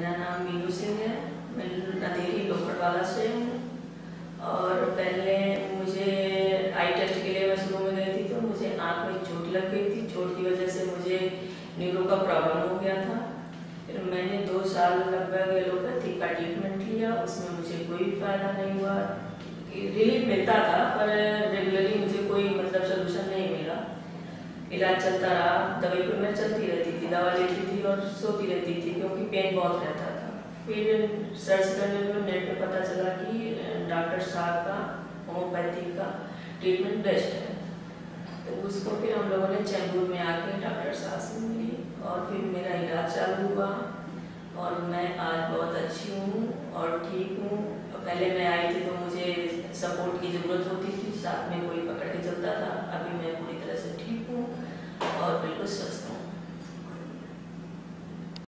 मेरा नाम मीनू सिंह है। मैं अंधेरी लोकड़वाला से हूँ। और पहले मुझे आई टेस्ट के लिए मैं शुरू में गई थी तो मुझे आँख में चोट लग गई थी। चोट की वजह से मुझे न्यूरो का प्रॉब्लम हो गया था। फिर मैंने 2 साल लगभग एलोपैथिक का ट्रीटमेंट लिया। उसमें मुझे कोई फ़ायदा नहीं हुआ। रिलीफ मिलता था पर रेगुलरली मुझे कोई सोल्यूशन नहीं मिला। इलाज चलता रहा, दवाई पर मैं चलती रहती थी, दवा लेती थी और सोती रहती थी क्योंकि पेन बहुत रहता था। फिर सर्च करने में नेट पे पता चला कि डॉक्टर शाह का होम्योपैथिक का ट्रीटमेंट बेस्ट है। तो उसको फिर हम लोगों ने चेंबूर में आके डॉक्टर शाह से मिली और फिर मेरा इलाज चालू हुआ और मैं आज बहुत अच्छी हूँ और ठीक हूँ। पहले मैं आई थी तो मुझे सपोर्ट की ज़रूरत होती थी, साथ में कोई पकड़ के चलता था। अभी मैं पूरी तरह से ठीक हूँ और बिल्कुल स्वस्थ हूँ।